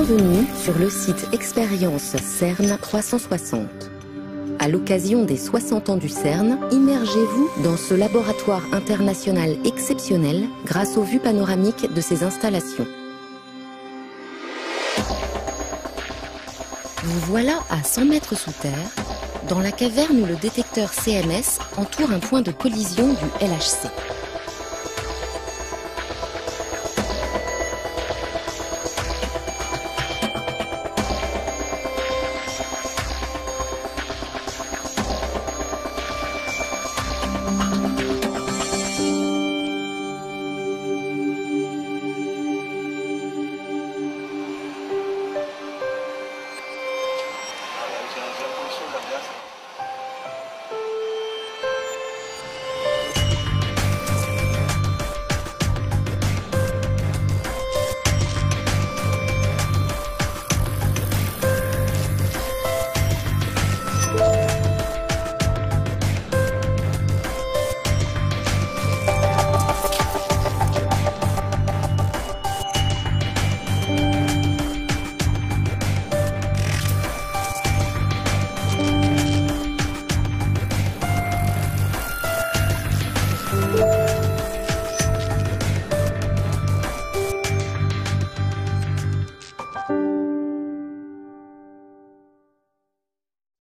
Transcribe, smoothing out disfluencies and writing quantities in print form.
Bienvenue sur le site Expérience CERN 360. À l'occasion des 60 ans du CERN, immergez-vous dans ce laboratoire international exceptionnel grâce aux vues panoramiques de ses installations. Vous voilà à 100 mètres sous terre, dans la caverne où le détecteur CMS entoure un point de collision du LHC.